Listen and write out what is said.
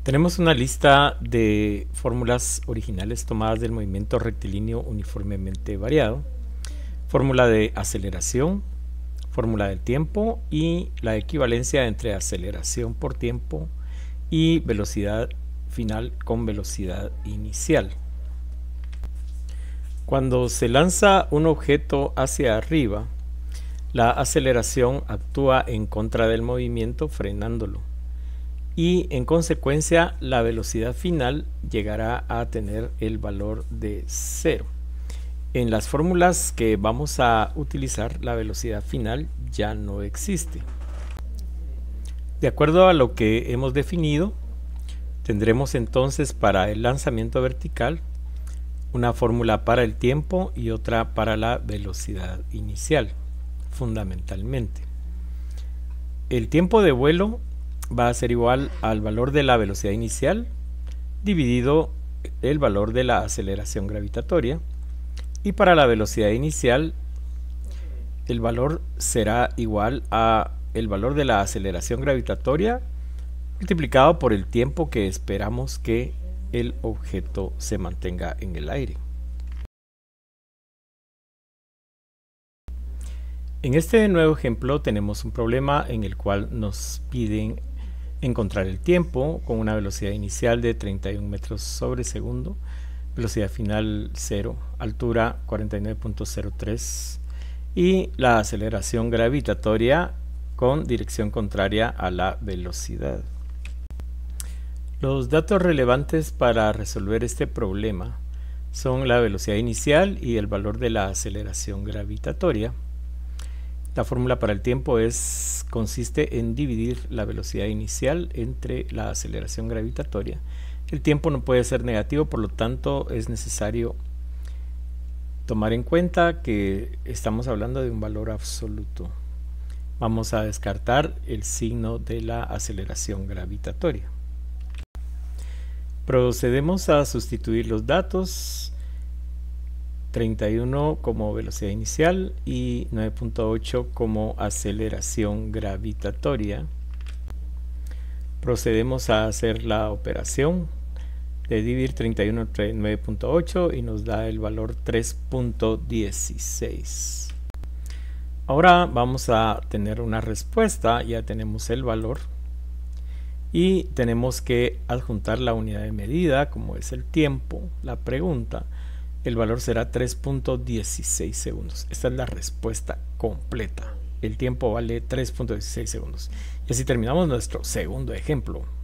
Tenemos una lista de fórmulas originales tomadas del movimiento rectilíneo uniformemente variado, fórmula de aceleración, fórmula del tiempo y la equivalencia entre aceleración por tiempo y velocidad final con velocidad inicial. Cuando se lanza un objeto hacia arriba, la aceleración actúa en contra del movimiento frenándolo y en consecuencia la velocidad final llegará a tener el valor de 0. En las fórmulas que vamos a utilizar, la velocidad final ya no existe. De acuerdo a lo que hemos definido, tendremos entonces para el lanzamiento vertical una fórmula para el tiempo y otra para la velocidad inicial, fundamentalmente. El tiempo de vuelo va a ser igual al valor de la velocidad inicial dividido el valor de la aceleración gravitatoria, y para la velocidad inicial el valor será igual a el valor de la aceleración gravitatoria multiplicado por el tiempo que esperamos que el objeto se mantenga en el aire. En este nuevo ejemplo tenemos un problema en el cual nos piden encontrar el tiempo con una velocidad inicial de 31 metros sobre segundo, velocidad final 0, altura 49.03 y la aceleración gravitatoria con dirección contraria a la velocidad. Los datos relevantes para resolver este problema son la velocidad inicial y el valor de la aceleración gravitatoria. La fórmula para el tiempo consiste en dividir la velocidad inicial entre la aceleración gravitatoria. El tiempo no puede ser negativo, por lo tanto es necesario tomar en cuenta que estamos hablando de un valor absoluto. Vamos a descartar el signo de la aceleración gravitatoria. Procedemos a sustituir los datos: 31 como velocidad inicial y 9.8 como aceleración gravitatoria. Procedemos a hacer la operación de dividir 31 entre 9.8 y nos da el valor 3.16. Ahora vamos a tener una respuesta. Ya tenemos el valor y tenemos que adjuntar la unidad de medida, como es el tiempo. La pregunta: el valor será 3.16 segundos. Esta es la respuesta completa. El tiempo vale 3.16 segundos. Y así terminamos nuestro segundo ejemplo.